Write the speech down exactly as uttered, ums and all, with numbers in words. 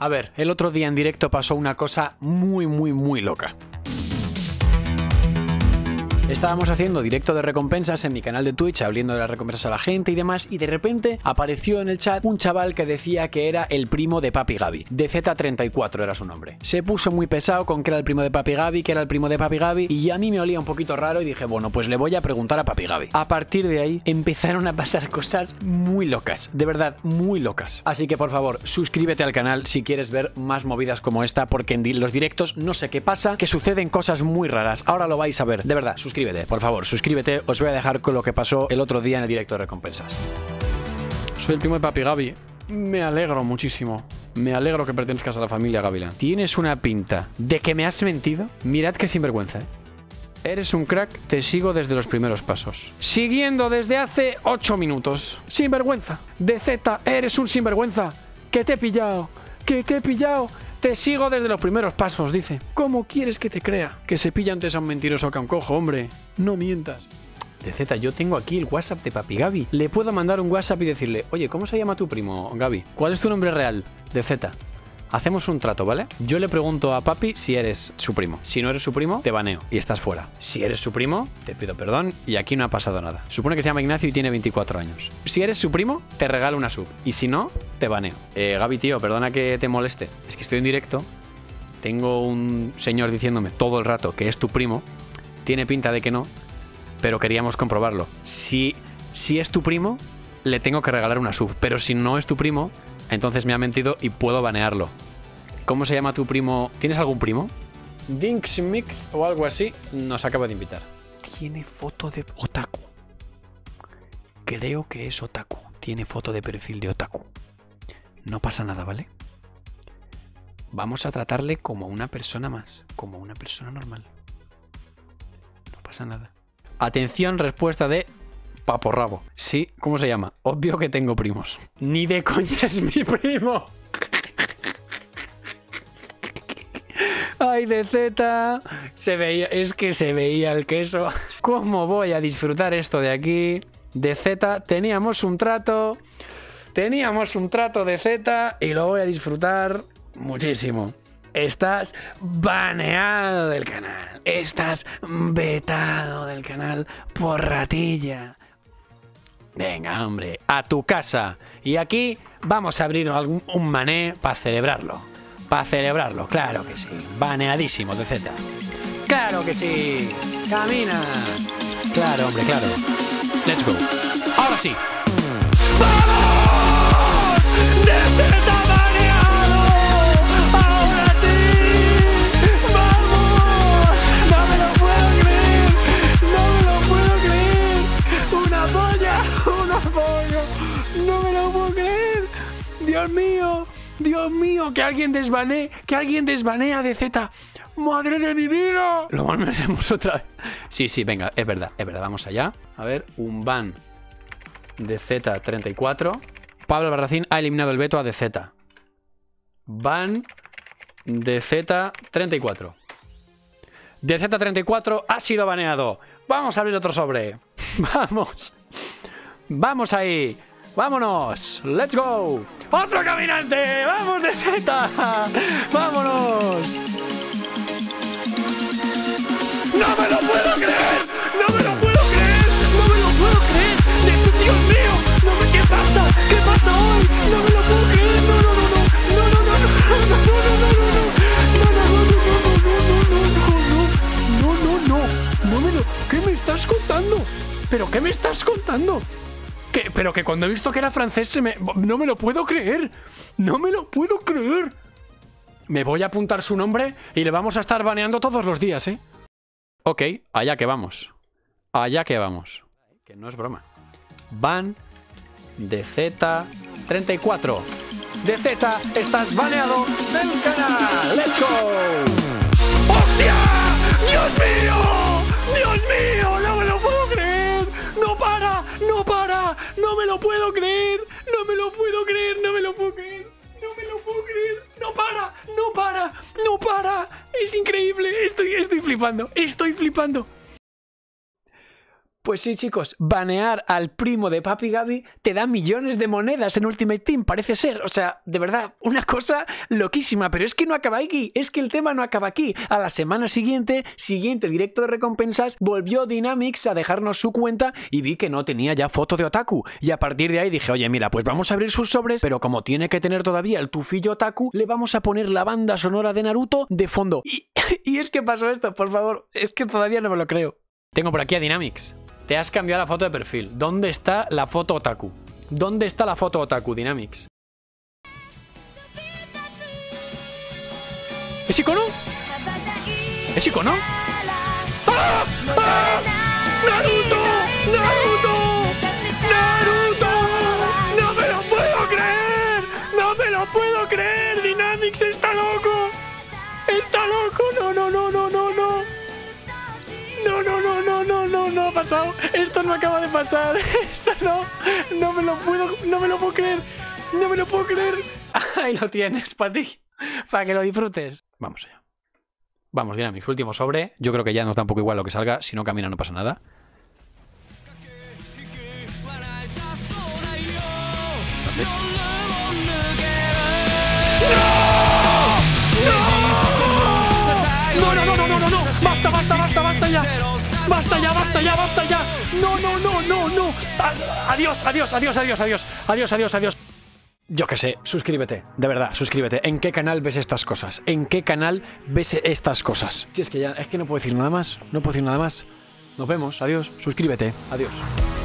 A ver, el otro día en directo pasó una cosa muy, muy, muy loca. Estábamos haciendo directo de recompensas en mi canal de Twitch, abriendo las recompensas a la gente y demás, y de repente apareció en el chat un chaval que decía que era el primo de Papi Gaby. D Z treinta y cuatro era su nombre. Se puso muy pesado con que era el primo de Papi Gaby, que era el primo de Papi Gaby, y a mí me olía un poquito raro y dije, bueno, pues le voy a preguntar a Papi Gaby. A partir de ahí empezaron a pasar cosas muy locas, de verdad, muy locas. Así que por favor, suscríbete al canal si quieres ver más movidas como esta, porque en los directos no sé qué pasa, que suceden cosas muy raras. Ahora lo vais a ver, de verdad, suscríbete. Por favor, suscríbete. Os voy a dejar con lo que pasó el otro día en el directo de recompensas. Soy el primo de Papi Gaby. Me alegro muchísimo. Me alegro que pertenezcas a la familia Gavilán. Tienes una pinta de que me has mentido. Mirad qué sinvergüenza, ¿eh? Eres un crack, te sigo desde los primeros pasos. Siguiendo desde hace ocho minutos. Sinvergüenza. D Z, eres un sinvergüenza. Que te he pillado. Que te he pillado. Te sigo desde los primeros pasos, dice. ¿Cómo quieres que te crea? Que se pilla antes a un mentiroso que a un cojo, hombre. No mientas. D Z, yo tengo aquí el WhatsApp de Papi Gaby. Le puedo mandar un WhatsApp y decirle, oye, ¿cómo se llama tu primo, Gaby? ¿Cuál es tu nombre real? D Z. Hacemos un trato, ¿vale? Yo le pregunto a Papi si eres su primo. Si no eres su primo, te baneo y estás fuera. Si eres su primo, te pido perdón y aquí no ha pasado nada. Supone que se llama Ignacio y tiene veinticuatro años. Si eres su primo, te regalo una sub. Y si no, te baneo. Eh, Gaby, tío, perdona que te moleste. Es que estoy en directo. Tengo un señor diciéndome todo el rato que es tu primo. Tiene pinta de que no, pero queríamos comprobarlo. Si, si es tu primo, le tengo que regalar una sub. Pero si no es tu primo, entonces me ha mentido y puedo banearlo. ¿Cómo se llama tu primo? ¿Tienes algún primo? Dinksmix o algo así nos acaba de invitar. Tiene foto de otaku. Creo que es otaku. Tiene foto de perfil de otaku. No pasa nada, ¿vale? Vamos a tratarle como una persona más. Como una persona normal. No pasa nada. Atención, respuesta de Paporrabo. Sí, ¿cómo se llama? Obvio que tengo primos. Ni de coña es mi primo. Ay, D Z. Se veía, es que se veía el queso. ¿Cómo voy a disfrutar esto de aquí? D Z, teníamos un trato. Teníamos un trato de Z y lo voy a disfrutar muchísimo. Estás baneado del canal. Estás vetado del canal por ratilla. Venga, hombre, a tu casa. Y aquí vamos a abrir algún, un mané para celebrarlo. Para celebrarlo, claro que sí. Baneadísimo de Z. ¡Claro que sí! ¡Camina! Claro, hombre, claro. Let's go. Ahora sí. ¡Vamos! ¡D Z baneado! ¡Ahora sí! ¡Vamos! ¡No me lo puedo creer! ¡No me lo puedo creer! ¡Una polla! ¡Una polla! ¡No me lo puedo creer! ¡Dios mío! Dios mío, que alguien desbanee, que alguien desbanee a D Z. ¡Madre de mi vida! Lo volveremos otra vez. Sí, sí, venga, es verdad, es verdad, vamos allá. A ver, un ban de Z treinta y cuatro. Pablo Barracín ha eliminado el veto a D Z. Ban de Z treinta y cuatro. D Z treinta y cuatro ha sido baneado. Vamos a abrir otro sobre. Vamos. Vamos ahí. ¡Vámonos! ¡Let's go! ¡Otro caminante! ¡Vamos de Z! ¡Vámonos! ¡No me lo puedo creer! ¡No me lo puedo creer! ¡No me lo puedo creer! ¡Dios mío! No me... ¿Qué pasa? ¿Qué pasa hoy? ¡No me lo puedo creer! ¡No, no, no, no! ¡No, no, no, no, no, no, no! ¡No, no, no, no, no, no, no, no, no, no, no! ¡No me lo... ¿Qué me estás contando? ¿Pero qué me estás contando? ¿Qué? Pero que cuando he visto que era francés se me... No me lo puedo creer. No me lo puedo creer. Me voy a apuntar su nombre y le vamos a estar baneando todos los días, ¿eh? Ok, allá que vamos. Allá que vamos. Que no es broma. Ban de Z treinta y cuatro. D Z, estás baneado del canal. ¡Let's go! ¡Hostia! ¡Dios mío! ¡Dios mío! ¡No me lo puedo creer! ¡No para! ¡No para! ¡No me lo puedo creer! ¡No me lo puedo creer! ¡No me lo puedo creer! ¡No me lo puedo creer! ¡No para! ¡No para! ¡No para! ¡Es increíble! Estoy, estoy flipando. Estoy flipando. Pues sí, chicos, banear al primo de Papi Gabi te da millones de monedas en Ultimate Team, parece ser. O sea, de verdad, una cosa loquísima. Pero es que no acaba aquí, es que el tema no acaba aquí. A la semana siguiente, siguiente directo de recompensas, volvió Dynamix a dejarnos su cuenta y vi que no tenía ya foto de Otaku. Y a partir de ahí dije, oye, mira, pues vamos a abrir sus sobres, pero como tiene que tener todavía el tufillo Otaku, le vamos a poner la banda sonora de Naruto de fondo. Y, y es que pasó esto, por favor, es que todavía no me lo creo. Tengo por aquí a Dynamix. Te has cambiado la foto de perfil. ¿Dónde está la foto Otaku? ¿Dónde está la foto Otaku, Dynamix? ¿Es icono? ¿Es icono? ¡Ah! ¡Ah! ¡Naruto! ¡Naruto! ¡Naruto! ¡No me lo puedo creer! ¡No me lo puedo creer! ¡Dynamix está loco! ¡Está loco! ¡No, no, no, no, no, no! No, no, no, no, no, no, no ha pasado. Esto no acaba de pasar. Esto no, no me lo puedo, no me lo puedo creer. No me lo puedo creer. Ahí lo tienes, para ti, para que lo disfrutes. Vamos allá. Vamos, Dynamix, último sobre. Yo creo que ya nos da un poco igual lo que salga. Si no camina no pasa nada. ¡No! ¡No, no, no, no, no, no! ¡Basta, basta, basta, basta ya! ¡Basta ya, basta ya, basta ya! ¡No, no, no, no, no! ¡Adiós, adiós, adiós, adiós, adiós! ¡Adiós, adiós, adiós! Yo qué sé, suscríbete, de verdad, suscríbete. ¿En qué canal ves estas cosas? ¿En qué canal ves estas cosas? Si es que ya, es que no puedo decir nada más, no puedo decir nada más. Nos vemos, adiós, suscríbete, adiós.